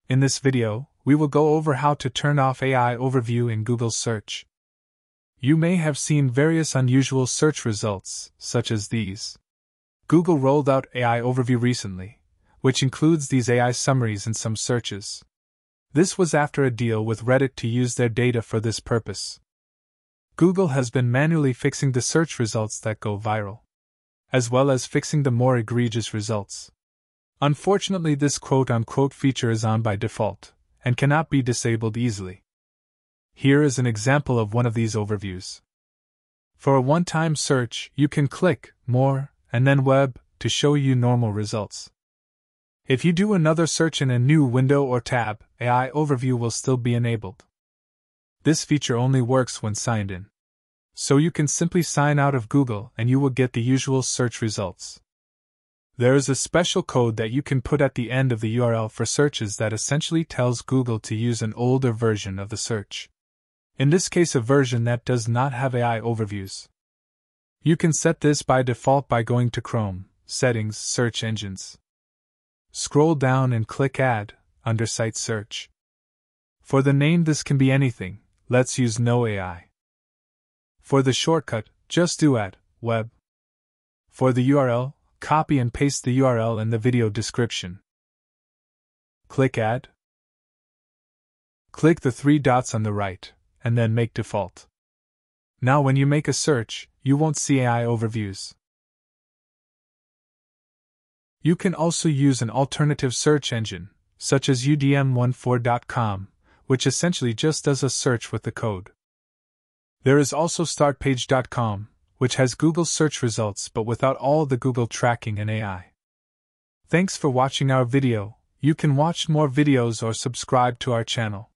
In this video, we will go over how to turn off AI overview in Google search. You may have seen various unusual search results, such as these. Google rolled out AI overview recently, which includes these AI summaries in some searches. This was after a deal with Reddit to use their data for this purpose. Google has been manually fixing the search results that go viral, as well as fixing the more egregious results. Unfortunately, this quote-unquote feature is on by default, and cannot be disabled easily. Here is an example of one of these overviews. For a one-time search, you can click More, and then Web, to show you normal results. If you do another search in a new window or tab, AI overview will still be enabled. This feature only works when signed in. So you can simply sign out of Google and you will get the usual search results. There is a special code that you can put at the end of the URL for searches that essentially tells Google to use an older version of the search. In this case, a version that does not have AI overviews. You can set this by default by going to Chrome, Settings, Search Engines. Scroll down and click Add, under Site Search. For the name, this can be anything. Let's use No AI. For the shortcut, just do Add, Web. For the URL, copy and paste the URL in the video description. Click Add. Click the three dots on the right, and then Make Default. Now when you make a search, you won't see AI overviews. You can also use an alternative search engine, such as udm14.com, which essentially just does a search with the code. There is also startpage.com, which has Google search results but without all the Google tracking and AI. Thanks for watching our video. You can watch more videos or subscribe to our channel.